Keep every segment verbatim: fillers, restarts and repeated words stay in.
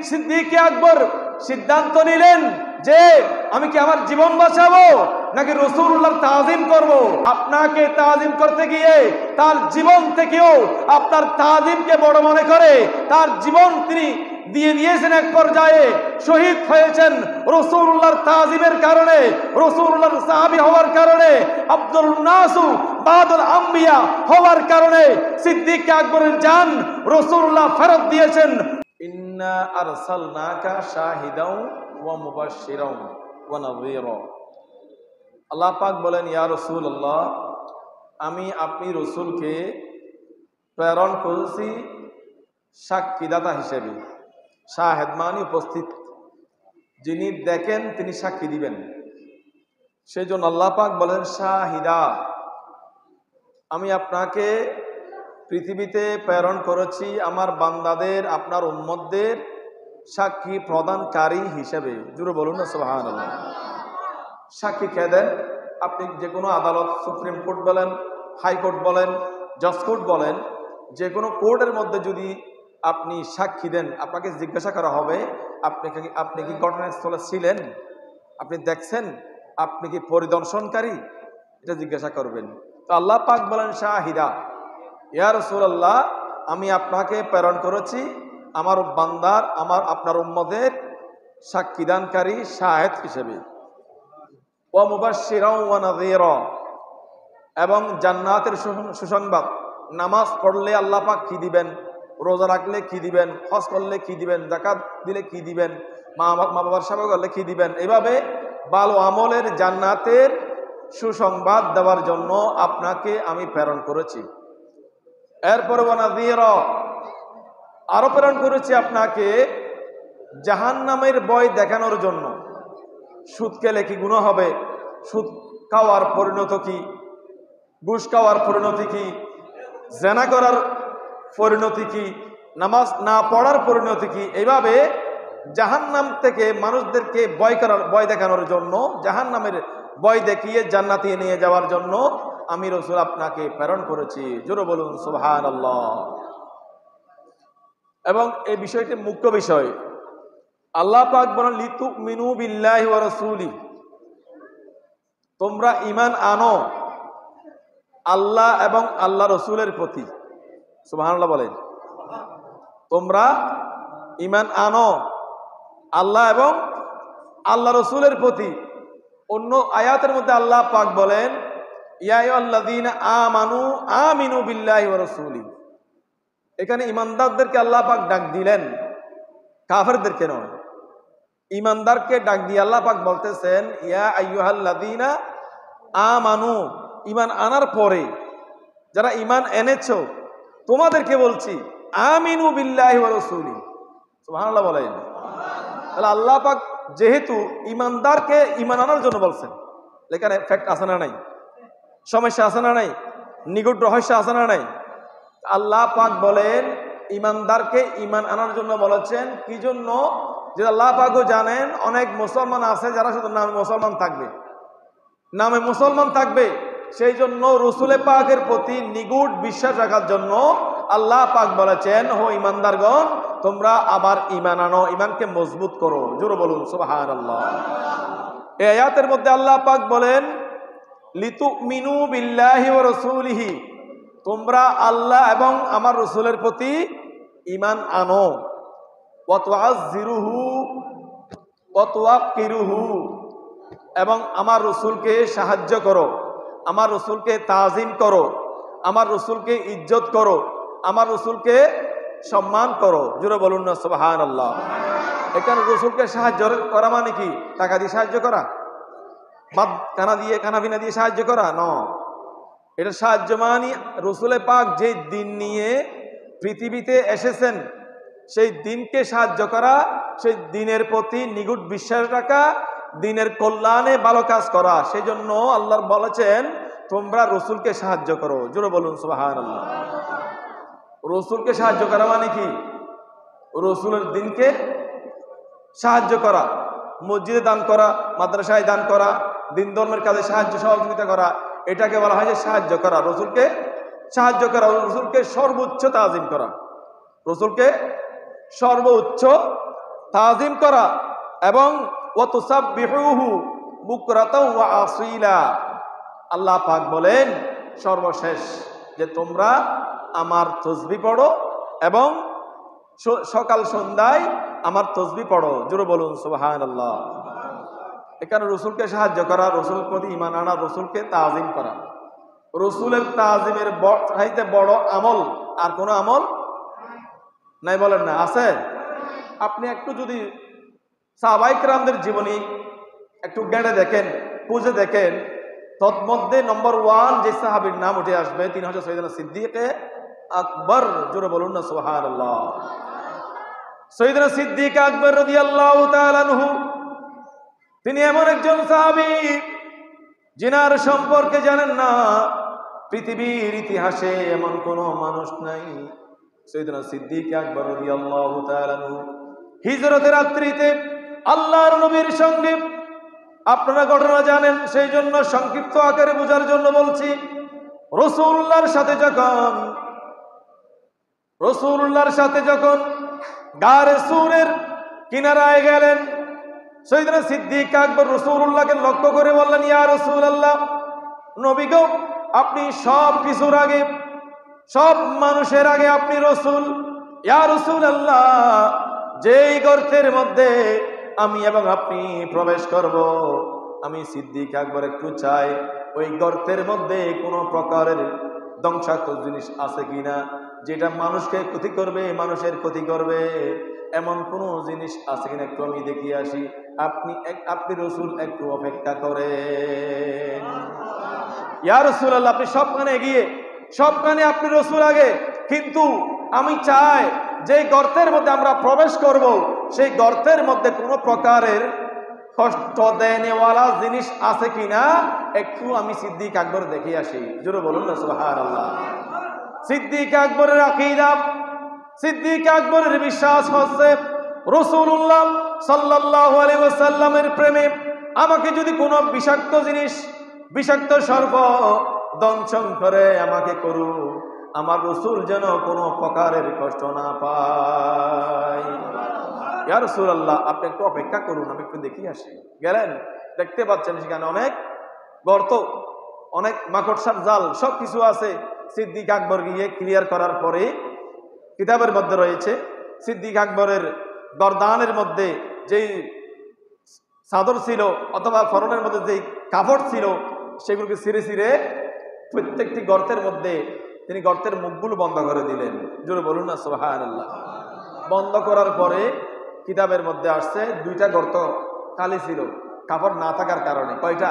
সিদ্দিক আকবর সিদ্ধান্ত নিলেন যে আমি কি আমার জীবন বাঁচাবো নাকি রাসূলুল্লাহর তাজিম করব। আপনাকে তাজিম করতে গিয়ে তার জীবন থেকেও আপনার তাজিমকে বড় মনে করে তার জীবন তিনি দিয়ে দিয়েছেন, এক পর্যায়ে শহীদ হয়েছেন রাসূলুল্লাহর তাজিমের কারণে, রাসূলুল্লাহর সাহাবী হওয়ার কারণে, আব্দুল নাসু বাদুল আম্বিয়া হওয়ার কারণে সিদ্দিক আকবরের জান রাসূলুল্লাহ ফেরত দিয়েছেন। ইন্না আরসালনাকা শাহিদাও ওয়া মুবাশশিরাও ওয়া নাযীরা। আল্লাহ পাক বলেন, ইয়া রাসূলুল্লাহ, আমি আপনি রাসূলকে প্রেরণ করেছি সাক্ষীদাতা হিসেবে। শাহেদ মানে উপস্থিত, যিনি দেখেন তিনি সাক্ষী দিবেন। সেই জন্য আল্লাহ পাক বলেন শাহিদা, আমি আপনাকে পৃথিবীতে প্রেরণ করেছি আমার বান্দাদের, আপনার উম্মতদের সাক্ষী প্রদানকারী হিসেবে। জুড়ে বলুন না সুবহানাল্লাহ। সাক্ষী কে দেন? আপনি যে কোনো আদালত, সুপ্রিম কোর্ট বলেন, হাইকোর্ট বলেন, জজ কোর্ট বলেন, যে কোনো কোর্টের মধ্যে যদি আপনি সাক্ষী দেন, আপনাকে জিজ্ঞাসা করা হবে আপনি কি আপনি কি ঘটনাস্থলে ছিলেন, আপনি দেখছেন, আপনি কি পরিদর্শনকারী, এটা জিজ্ঞাসা করবেন। তো আল্লাহ পাক বলেন শাহিদা, ইয়া রাসূলুল্লাহ, আমি আপনাকে প্রেরণ করেছি আমার বান্দার, আমার আপনার উম্মতের সাক্ষীদানকারী শাহেদ হিসেবে। ওয়া মুবাশশিরা ওয়া নাযীরা, এবং জান্নাতের সুসংবাদ। নামাজ পড়লে আল্লাহ পাক কি দিবেন, রোজা রাখলে কি দিবেন, হজ করলে কি দিবেন, যাকাত দিলে কি দিবেন, মা মা বাবার সেবা করলে কি দিবেন, এইভাবে ভালো আমলের জান্নাতের সুসংবাদ দেওয়ার জন্য আপনাকে আমি প্রেরণ করেছি। এরপর ওয়া নাযীরা, আরো প্রেরণ করেছি আপনাকে জাহান্নামের ভয় দেখানোর জন্য। সুদ খেলে কি গুনাহ হবে, সুদ খাওয়ার পরিণত কি, ঘুষ খাওয়ার পরিণতি কি, জেনা করার পরিণতি কি, নামাজ না পড়ার পরিণতি কি, এইভাবে জাহান্নাম থেকে মানুষদেরকে ভয় করার, ভয় দেখানোর জন্য, জাহান্নামের ভয় দেখিয়ে জান্নাতে নিয়ে যাওয়ার জন্য আমি রাসূল আপনাকে প্রেরণ করেছি। জোরে বলুন সুবহানাল্লাহ। এবং এই বিষয়টি মুখ্য বিষয়। আল্লাহ পাক বলেন লিতুমিনু বিল্লাহি ওয়া রাসূলি, তোমরা ঈমান আনো আল্লাহ এবং আল্লাহ রসুলের প্রতি। সুবহানাল্লাহ বলেন। তোমরা ঈমান আনো আল্লাহ এবং আল্লাহ রসুলের প্রতি। অন্য আয়াতের মধ্যে আল্লাহ পাক বলেন ইয়া আইয়ুহাল্লাযীনা আমানু আমিনু বিল্লাহি ওয়া রাসূলি। এখানে ঈমানদারদেরকে আল্লাহ পাক ডাক দিলেন, কাফেরদেরকে নয়। ঈমানদারকে ডাক দিয়ে আল্লাহ পাক বলতেছেন ইয়া আইয়ুহাল্লাযীনা আমানু, ঈমান আনার পরে যারা ঈমান এনেছো তোমাদেরকে বলছি আমিনু বিল্লাহি ওয়া রাসূলি। সুবহানাল্লাহ বলেন। তাহলে আল্লাহ পাক যেহেতু ঈমানদারকে ঈমান আনার জন্য বলছেন, এখানে ফ্যাক্ট আছে না নাই, সমস্যা আছে না নাই, নিগুড় রহস্য আছে না নাই। আল্লাহ পাক বলেন ঈমানদারকে ঈমান আনার জন্য বলেছেন। কি জন্য? যে আল্লাহ পাকও জানেন অনেক মুসলমান আছে যারা শুধু নামে মুসলমান থাকবে, নামে মুসলমান থাকবে। সেই জন্য রসুল পাকের প্রতি নিগুড় বিশ্বাস রাখার জন্য আল্লাহ পাক বলেছেন হো ঈমানদারগণ, তোমরা আবার ঈমান আনো, ঈমানকে মজবুত করো। জোরে বলুন সুবহানাল্লাহ। এই আয়াতের মধ্যে আল্লাহ পাক বলেন লিতুমিনু বিল্লাহি ওয়া রাসূলিহি, তোমরা আল্লাহ এবং আমার রসুলের প্রতি ঈমান আনো। ওয়া তুআযজিরুহু ওয়া তুওয়াক্কিরুহু, এবং আমার রসুলকে সাহায্য করো, আমার রসুলকে তাজিম করো, আমার রসুলকে ইজ্জত করো, আমার রসুলকে সম্মান করো। জোরে বলুন না সুবহানাল্লাহ। এখানে রসুলকে সাহায্য করা মানে কি টাকা দিয়ে সাহায্য করা, বাদ কানা দিয়ে কানা বিনা দিয়ে সাহায্য করা ন। এটা সাহায্য মানে রসুলে পাক যে দিন নিয়ে পৃথিবীতে এসেছেন সেই দিনকে সাহায্য করা, সেই দিনের প্রতি নিগুড় বিশ্বাস রাখা, দিনের কল্যাণে ভালো কাজ করা। সেই জন্য আল্লাহ বলেছেন তোমরা রসুলকে সাহায্য করো। জোরে বলুন সুবহানাল্লাহ। রসুলকে সাহায্য করা মানে কি? রসুলের দিনকে সাহায্য করা, মসজিদে দান করা, মাদ্রাসায় দান করা, দিন ধর্মের কাজে সাহায্য সহযোগিতা করা, এটাকে বলা হয় যে সাহায্য করা। রসুলকে সাহায্য করা, রসুলকে সর্বোচ্চ তাজিম করা, রসুলকে সর্বোচ্চ তাজিম করা এবং ওয়া তুসাব্বিহুহু বুকরাতাও ওয়া আসীলা। আল্লাহ পাক বলেন সর্বশেষ যে তোমরা আমার তসবিহ পড়ো এবং সকাল সন্ধ্যায় আমার তসবিহ পড়ো। জোরে বলুন সুবহানাল্লাহ। এখানে রসুলকে সাহায্য করা, রসুল প্রতি ঈমান আনা, রসুলকে তাজিম করা। রসুলের তাজিমের চাইতে বড় আমল আর কোনো আমল নাই, বলেন না? আছে? আপনি একটু যদি সাহাবায়ে কেরামদের জীবনী একটু গেড়ে দেখেন, খুঁজে দেখেন, তন্মধ্যে নম্বর ওয়ান যে সাহাবীর নাম উঠে আসবে তিনি হচ্ছে সৈয়দনা সিদ্দিকে আকবর। জোরে বলুন না সুবহানাল্লাহ। সৈয়দনা সিদ্দিক আকবর রাদিয়াল্লাহু তাআলা আনহু তিনি এমন একজন সাহাবী যিনার সম্পর্কে জানেন না পৃথিবীর ইতিহাসে এমন কোন মানুষ নাই। সৈয়দনা সিদ্দিক আকবর রাদিয়াল্লাহু তাআলা আনহু হিজরতের রাত্রিতে আল্লাহর নবীর সঙ্গে, আপনারা ঘটনা জানেন সেই জন্য সংক্ষিপ্ত আকারে বোঝার জন্য বলছি, রাসূলুল্লাহর সাথে যখন রাসূলুল্লাহর সাথে যখন গারে সূরের কিনারায় গেলেন, সৈয়দনা সিদ্দিক আকবর রাসূলুল্লাহকে লক্ষ্য করে বললেন, ইয়া রাসূলুল্লাহ, নবী গো, আপনি সব কিছুর আগে, সব মানুষের আগে আপনি রাসূল। ইয়া রাসূলুল্লাহ, যেই গর্তের মধ্যে আমি এবং আপনি প্রবেশ করব, আমি সিদ্দিক আকবর একটু চাই ওই গর্তের মধ্যে কোনো প্রকারের ধ্বংসাত্মক জিনিস আছে কিনা, যেটা মানুষকে ক্ষতি করবে, মানুষের ক্ষতি করবে, এমন কোন জিনিস আছে কিনা একটু আমি দেখিয়ে আসি। আপনি আপনি রাসূল একটু অপেক্ষা করেন। ইয়া রাসূলুল্লাহ, আপনি সবখানে এগিয়ে, সবখানে আপনি রাসূল আগে, কিন্তু আমি চাই যে গর্তের মধ্যে আমরা প্রবেশ করব সেই গর্তের মধ্যে কোনো প্রকারের কষ্ট দেনেওয়ালা জিনিস আছে কিনা একটু আমি সিদ্দিক আকবর দেখে আসি। জোরে বলুন না সুবহানাল্লাহ। সিদ্দিক আকবরের আকীদা, সিদ্দিক আকবরের বিশ্বাস হচ্ছে রাসূলুল্লাহ সাল্লাল্লাহু আলাইহি ওয়াসাল্লামের প্রেমে আমাকে যদি কোনো বিষাক্ত জিনিস, বিষাক্ত সর্প দংশন করে আমাকে করু, আমার রাসূল যেন কোনো প্রকারের কষ্ট না পায়। ইয়া রাসূলুল্লাহ, আপনি একটু অপেক্ষা করুন, আমি একটু দেখি আসি। গেলেন, দেখতে পাচ্ছেন সেখানে অনেক গর্ত, অনেক মাকড়সার জাল, সব কিছু আছে। সিদ্দিক আকবর গিয়ে ক্লিয়ার করার পরে কিতাবের মধ্যে রয়েছে সিদ্দিক আকবরের গর্দানের মধ্যে যেই চাদর ছিল অথবা ফরনের মধ্যে যেই কাপড় ছিল সেগুলোকে ছিঁড়ে ছিঁড়ে প্রত্যেকটি গর্তের মধ্যে তিনি গর্তের মুখগুলো বন্ধ করে দিলেন। জোরে বলুন না সুবহানাল্লাহ। বন্ধ করার পরে কিতাবের মধ্যে আসছে দুইটা গর্ত খালি ছিল কাপড় না থাকার কারণে। কয়টা?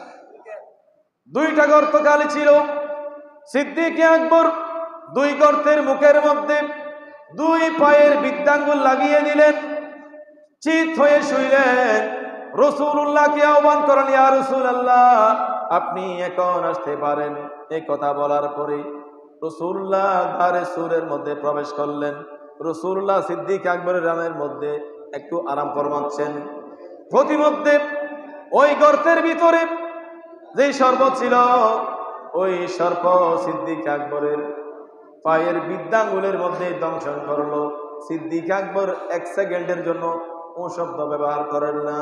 দুইটা গর্ত খালি ছিল। সিদ্দিক আকবর দুই গর্তের মুখের মধ্যে দুই পায়ের বৃদ্ধাঙ্গুল লাগিয়ে দিলেন, চিত হয়ে শুইলেন, রাসূলুল্লাহকে আহ্বান করেন, ইয়া রাসূলুল্লাহ, আপনি এখন আসতে পারেন। এই কথা বলার পরে রাসূলুল্লাহ গারে সূরের মধ্যে প্রবেশ করলেন। রাসূলুল্লাহ সিদ্দিক আকবরের রানের মধ্যে একটু আরাম ফরমাচ্ছেন। প্রতিমধ্যে ওই গর্তের ভিতরে যেই সর্প ছিল, ওই সর্প সিদ্দিক আকবরের পায়ের বৃদ্ধাঙ্গুলের মধ্যে দংশন করলো। সিদ্দিক আকবর এক সেকেন্ডের জন্য ও শব্দ ব্যবহার করেন না।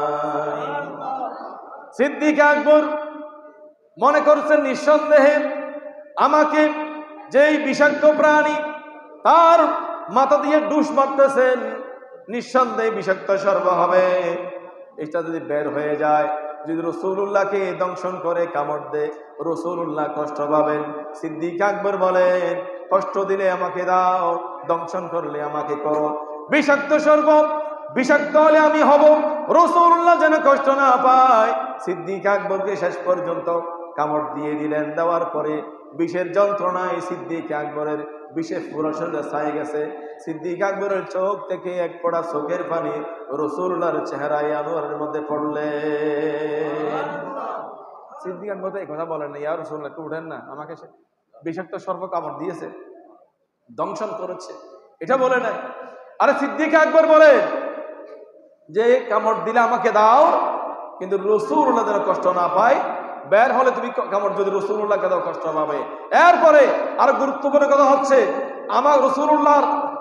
সিদ্দিক আকবর মনে করছেন নিঃসন্দেহে আমাকে যেই বিষাক্ত প্রাণী তার মাথা দিয়ে ডুস মারতেছেন, নিঃসন্দেহে বিষাক্ত সর্প হবে। এটা যদি বের হয়ে যায়, যদি রাসূলুল্লাহকে দংশন করে কামড় দেয়, রাসূলুল্লাহ কষ্ট পাবেন। সিদ্দিক আকবর বলেন, কষ্ট দিলে আমাকে দাও, দংশন করলে আমাকে করো। বিষাক্ত সর্প বিষাক্ত হলে আমি হব, রাসূলুল্লাহ যেন কষ্ট না পায়। সিদ্দিক আকবরকে শেষ পর্যন্ত কামড় দিয়ে দিলেন। দেওয়ার পরে বিষের যন্ত্রণায় সিদ্দিক আকবরের বিষে পুরো শরীরে ছায়ে গেছে। সিদ্দিক আকবরের চোখ থেকে এক ফোঁটা চোখের পানি রাসূলুল্লাহর চেহারায় আনোয়ারের মধ্যে পড়লেন। সিদ্দিক আকবর তো এই কথা বলেন না, ইয়া রাসূলুল্লাহ একটু উঠেন না, আমাকে বিষাক্ত সর্প কামড় দিয়েছে, দংশন করেছে, এটা বলে নাই। আরে সিদ্দিক আকবর বলে যে কামড় দিলে আমাকে দাও, কিন্তু রাসূলুল্লাহ যেন কষ্ট না পায়। বের হলে তুমি কামড় যদি রাসূলুল্লাহকে দাও কষ্ট পাবে। এরপরে আর গুরুত্বপূর্ণ কথা হচ্ছে, আমার রাসূলুল্লাহর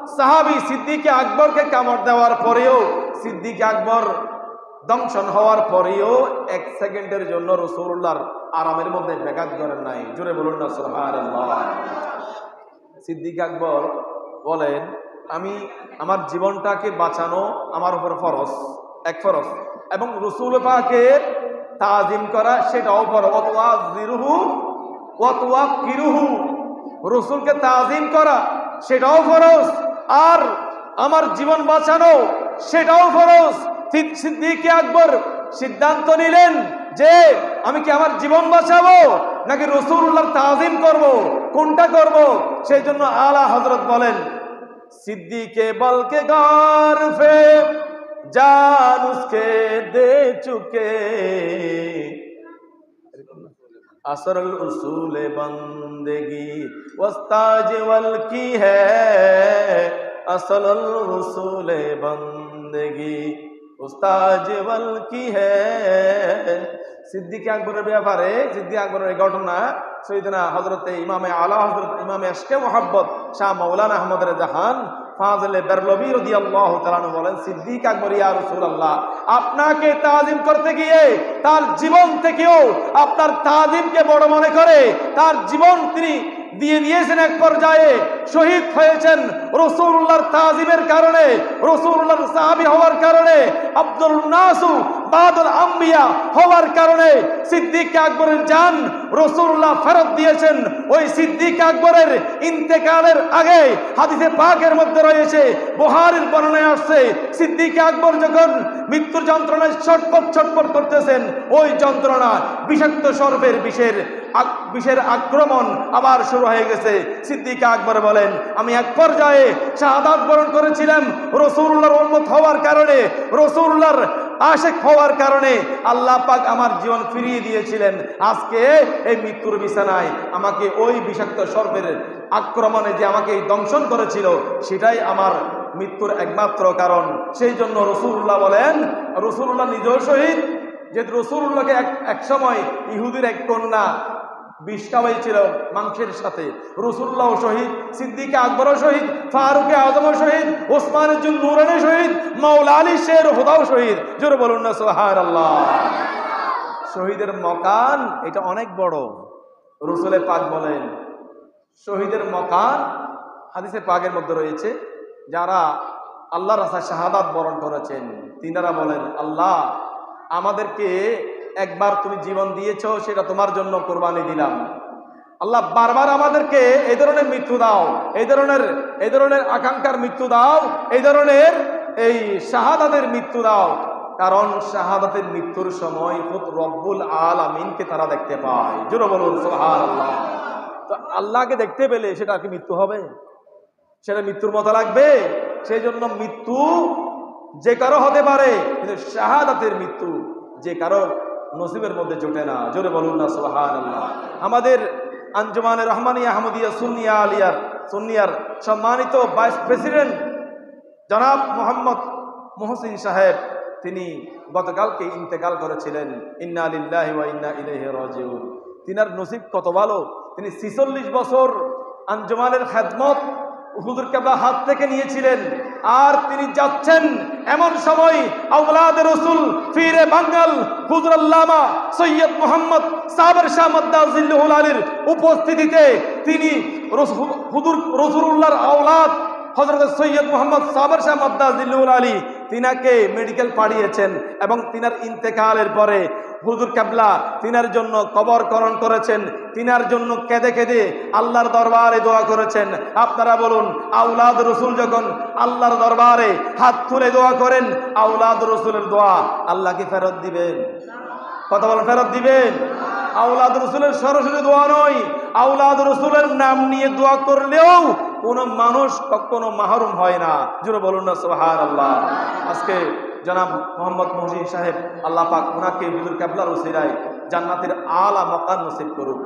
সাহাবী সিদ্দিক আকবরকে কামড় দেওয়ার পরেও, সিদ্দিক আকবর দংশন হওয়ার পরেও এক সেকেন্ডের জন্য রাসূলুল্লাহর আরামের মধ্যে ব্যাঘাত করেন নাই। জোরে বলুন না সুবহানাল্লাহ। সিদ্দিক আকবর বলেন, আমি আমার জীবনটাকে বাঁচানো আমার উপর ফরজ, এক ফরজ, এবং রাসূল পাকের তাজিম করা সেটাও ফরজ। ওয়াতুয়াজিরুহু ওয়াতুয়াক্কিরুহু, রাসূলকে তাজিম করা সেটাও ফরজ, আর আমার জীবন বাঁচানো সেটাও ফরজ। সিদ্দিক আকবর সিদ্ধান্ত নিলেন যে আমি কি আমার জীবন বাঁচাবো নাকি রাসূলুল্লাহর তাজিম করব, কোনটা করব? সেই জন্য আলা হযরত বলেন, সিদ্দিকে বলকে গার ফে জান উসকে দে চুকে, আসরুল উসুলে বন্দেগি ওস্তাজ ওয়াল কি হ্যায়, আসরুল উসুলে বন্দেগি উস্তাজ ওয়াল কি হ্যায়। সিদ্দিক আকবরের ব্যাপারে, সিদ্দিক আকবরের এই ঘটনা সৈয়দনা হযরতে ইমামে আলা হযরত ইমামে আশকে মুহাব্বত শাহ মাওলানা আহমদ জাহান ফাজলে বেরলভী রাদিয়াল্লাহু তাআলা আনহু বলেন, সিদ্দিক আকবর ইয়া রাসূলুল্লাহ, আপনাকে তাজিম করতে গিয়ে তার জীবন থেকেও আপনার তাজিমকে বড় মনে করে তার জীবন তিনি দিয়ে দিয়েছেন, এক পর্যায়ে শহীদ হয়েছেন রাসূলুল্লাহর তাজিমের কারণে, রাসূলুল্লাহর সাহাবী হওয়ার কারণে, আব্দুল নাসু বাদুল আম্বিয়া হওয়ার কারণে সিদ্দিক আকবরের জান রাসূলুল্লাহ ফেরত দিয়েছেন। ওই সিদ্দিক আকবরের ইন্তেকালের আগে হাদিসে পাকের মধ্যে রয়েছে, বুখারীর বর্ণনায় আসছে, সিদ্দিক আকবর যখন মৃত্যুর যন্ত্রণায় ছটফট ছটফট করতেছেন, ওই যন্ত্রণা বিষাক্ত সর্পের বিষের বিষের আক্রমণ আবার শুরু হয়ে গেছে। সিদ্দিক আকবর বলেন, আমি এক পর্যায়ে শাহাদাত বরণ করেছিলাম রাসূলুল্লাহর উম্মত হওয়ার কারণে, রাসূলুল্লাহর আশিক হওয়ার কারণে আল্লাহ পাক আমার জীবন ফিরিয়ে দিয়েছিলেন। আজকে এই মৃত্যুর বিছানায় আমাকে ওই বিষাক্ত সর্পের আক্রমণে যে আমাকে দংশন করেছিল সেটাই আমার মৃত্যুর একমাত্র কারণ। সেই জন্য রাসূলুল্লাহ বলেন, রাসূলুল্লাহ নিজেও শহীদ, যেহেতু রাসূলুল্লাহকে এক এক সময় ইহুদির এক কন্যা বিষ খাওয়াইছিল মাংসের সাথে, রাসূলুল্লাহ শহীদ, সিদ্দিক আকবরও শহীদ, ফারুক আযমও শহীদ, ওসমান জুন নুরানি শহীদ, মাওলা আলী শের হুদাও শহীদ। জোরে বলুন না সুবহানাল্লাহ। শহীদের মকান এটা অনেক বড়। রাসূলে পাক বলেন, শহীদের মকান হাদিসে পাকের মধ্যে রয়েছে, যারা আল্লাহর রাস্তায় শাহাদাত বরণ করেছেন তিনারা বলেন, আল্লাহ আমাদেরকে একবার তুমি জীবন দিয়েছো, সেটা তোমার জন্য কোরবানি দিলাম। আল্লাহ বারবার আমাদেরকে এই ধরনের মৃত্যু দাও, এই ধরনের এই ধরনের আকাঙ্ক্ষার মৃত্যু দাও, এই ধরনের এই শাহাদাতের মৃত্যু দাও, কারণ শাহাদাতের মৃত্যুর সময় খুব রব্বুল আলামিনকে তারা দেখতে পায়। জোরে বলুন সুবহানাল্লাহ। তো আল্লাহকে দেখতে পেলে সেটা কি মৃত্যু হবে? সেটা মৃত্যুর মতো লাগবে? সেই জন্য মৃত্যু যে কারো হতে পারে, কিন্তু শাহাদাতের মৃত্যু যে কারো নসিবের মধ্যে জোটে না। জোরে বলুন না সুবহানাল্লাহ। আমাদের আঞ্জুমানে রহমানিয়া আহমদিয়া সুন্নিয়া আলিয়ার সুন্নিয়ার সম্মানিত ভাইস প্রেসিডেন্ট জনাব মোহাম্মদ মহসিন সাহেব, তিনি গতকালকে ইন্তেকাল করেছিলেন। ইন্না লিল্লাহি ওয়া ইন্না ইলাইহি রাজিউন। তিনার নসিব কত ভালো, তিনি ছিচল্লিশ বছর আঞ্জুমানের খেদমত হুজুর কেবলা হাত থেকে নিয়েছিলেন, আর তিনি যাচ্ছেন এমন সময় আওলাদ রাসূল ফিরে বাঙ্গাল হুজুর আল্লামা সৈয়দ মোহাম্মদ সাবের শাহ মাদ্দাজিল্লাহুল আলীর উপস্থিতিতে তিনি হুজুর রাসূলুল্লাহর আওলাদ হযরত সৈয়দ মোহাম্মদ সাবের শাহ মাদ্দাজিল্লাহুল আলী তিনাকে মেডিকেল পাঠিয়েছেন, এবং তিনার ইন্তেকালের পরে হুজুর কেবলা তিনার জন্য কবরকরণ করেছেন, তিনার জন্য কেঁদে কেঁদে আল্লাহর দরবারে দোয়া করেছেন। আপনারা বলুন, আওলাদ রসুল যখন আল্লাহর দরবারে হাত তুলে দোয়া করেন, আওলাদ রসুলের দোয়া আল্লাহ কি ফেরত দিবেন? কথা বলেন, ফেরত দিবেন? আওলাদ রসুলের সরাসরি দোয়া নয়, আওলাদ রসুলের নাম নিয়ে দোয়া করলেও কোনো মানুষ কখনো মাহরুম হয় না। জোরে বলুন না সুবহানাল্লাহ। আজকে জনাব মোহাম্মদ মহসিন সাহেব, আল্লাহ পাক ওনাকে হুজুর কেবলার ওসিলায় জান্নাতের আলা মাকান নসিব করুক।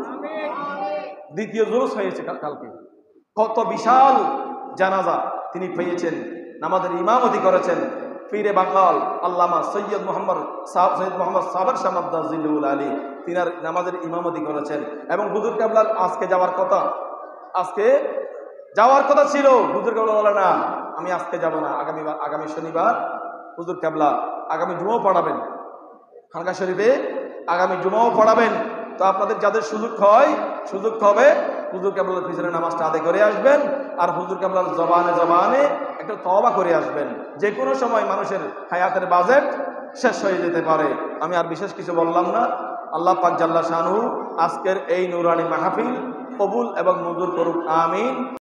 দ্বিতীয় জুলুস হয়েছে কালকে, কত বিশাল জানাজা তিনি পেয়েছেন, নামাজের ইমামতি করেছেন পীরে বাঙ্গাল আল্লামা সৈয়দ মোহাম্মদ সৈয়দ মোহাম্মদ সাবের শাহ মাদ্দাজিল্লাহুল আলী, তিনার নামাজের ইমামতি করেছেন। এবং হুজুর কেবলার আজকে যাওয়ার কথা, আজকে যাওয়ার কথা ছিল, হুজুর কেবলা বলে না আমি আজকে যাব না, আগামী আগামী শনিবার হুজুর কেবলা আগামী জুমাও পড়াবেন খানকা শরীফে, আগামী জুমাও পড়াবেন। তো আপনাদের যাদের সুযোগ হয়, সুযোগ হবে হুজুর কেবলার পিছনে নামাজটা আদায় করে আসবেন, আর হুজুর কেবলার জবানে জবানে একটা তওবা করে আসবেন। যে কোনো সময় মানুষের হায়াতের বাজেট শেষ হয়ে যেতে পারে। আমি আর বিশেষ কিছু বললাম না। আল্লাহ পাক জাল্লা শানহু আজকের এই নুরানি মাহফিল কবুল এবং মঞ্জুর করুক, আমিন।